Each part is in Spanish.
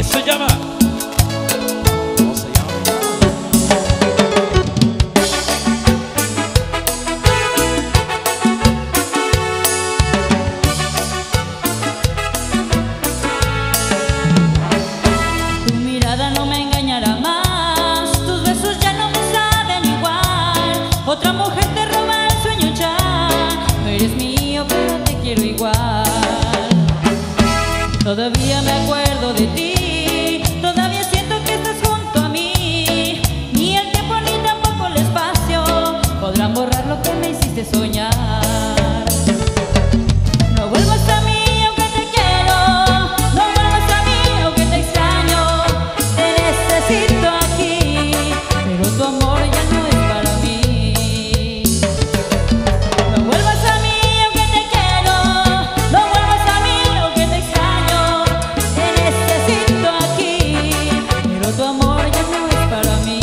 y se llama... ¿Cómo se llama? Tu mirada no me engañará más, tus besos ya no me saben igual. Otra mujer te roba el sueño ya, no eres mío pero te quiero igual. Todavía me acuerdo de ti, todavía siento que estás junto a mí. Ni el tiempo ni tampoco el espacio podrán borrar lo que me hiciste soñar. No vuelvas a mí aunque te quiero, no vuelvas a mí aunque te extraño. Te necesito aquí, pero tu amor ya no es para mí. No vuelvas a mí aunque te quiero, no vuelvas a mí aunque te extraño. Te necesito aquí, pero tu amor ya no es para mí.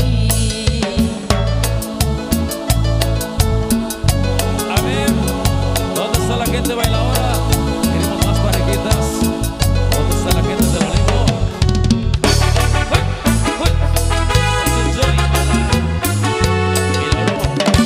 A ver, ¿dónde está la gente bailadora? Queremos más parejitas. ¿Dónde está la gente del Olivo? ¡Uy! ¡Uy! Entonces, Johnny, míralo.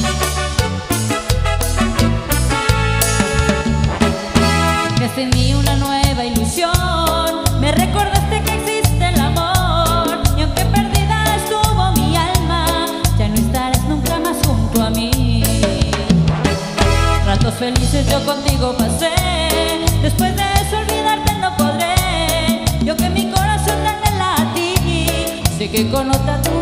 Creaste en mí una nueva ilusión, me recordaste que existe el amor. Y aunque perdida estuvo mi alma, ya no estarás nunca más junto a mí. Ratos felices yo contigo pasé, después de eso olvidarte no podré. Yo que mi corazón te anhela a ti, sé que con otra tú